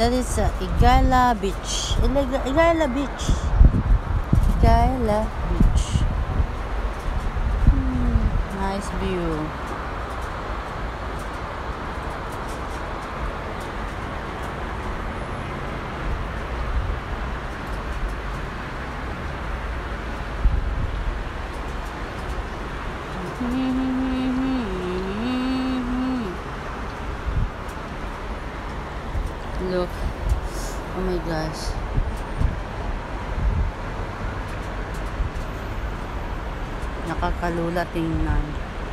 That is Igala Beach. Igala Beach. Igala Beach. Nice view. Look. Oh my gosh. Nakakalula tingnan.